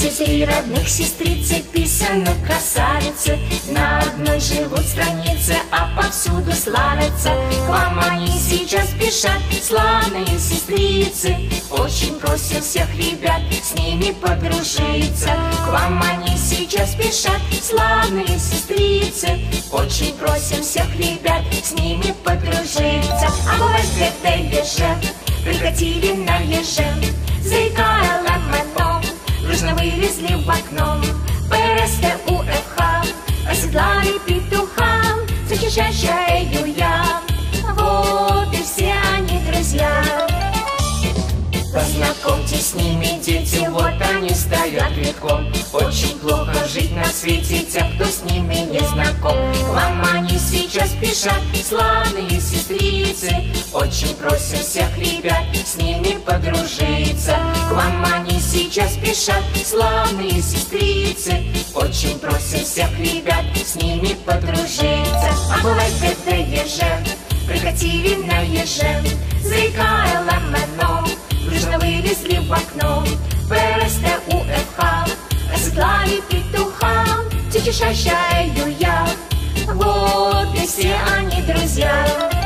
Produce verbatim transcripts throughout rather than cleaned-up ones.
Тридцать три родных сестрицы, писанных красавицы, на одной живут странице, а повсюду славятся. К вам они сейчас спешат, славные сестрицы. Очень просим всех ребят с ними подружиться. К вам они сейчас спешат, славные сестрицы. Очень просим всех ребят с ними подружиться. А бывает где-то еже, прикатили на еже, заикая ломаном, дружно вылезли в окно. ПРСТУФХ оседлали петуха, зачищаю я, вот и все они друзья. Познакомьтесь с ними, дети, вот они стоят редком. Очень плохо жить на свете тем, кто с ними не знаком. К вам они сейчас спешат, славные сестрицы. Очень просим всех ребят с ними подружиться. К вам они сейчас спешат, славные сестрицы. Очень просим всех ребят с ними подружиться. А бывает где-то еже, прикатили на еже, заикая ломаном, дружно вылезли в окно. ПРСТУФХ оседлали петуха, зачищаю я, вот и все они друзья.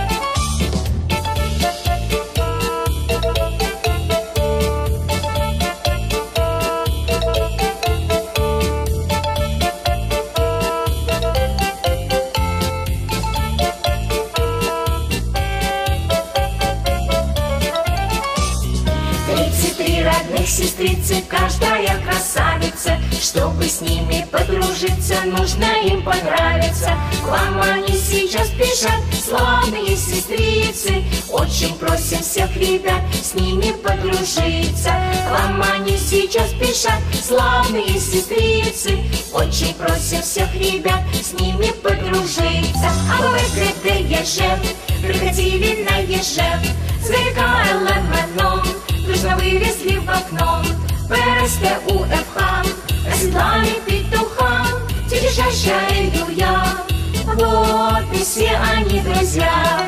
Родных сестрицы, каждая красавица. Чтобы с ними подружиться, нужно им понравиться. К вам они сейчас спешат, славные сестрицы. Очень просим всех ребят с ними подружиться. К вам они сейчас спешат, славные сестрицы. Очень просим всех ребят с ними подружиться. А бывает где-то еже, приходили на еже, заикая ломаном, дружно вылезли в окно. ПРСТУФХ оседлали петуха, зачищаю я, вот и все они друзья.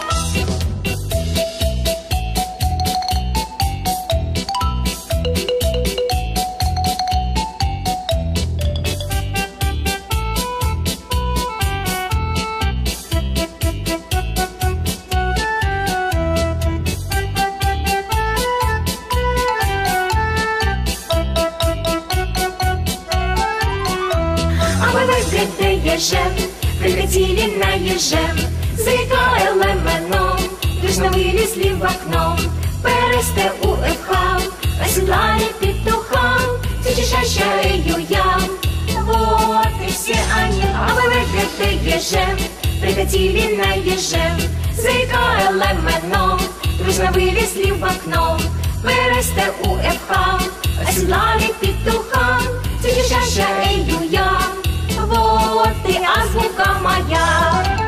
Где-то еже, прикатили на еже, заикая ломаном, дружно вылезли в окно. ПРСТУФХ оседлали петуха, зачищаю я, вот и все они. А бывает где-то еже, прикатили на еже, заикая ломаном, дружно вылезли в окно. ПРСТУФХ оседлали петуха, зачищаю я, вот и азбука моя.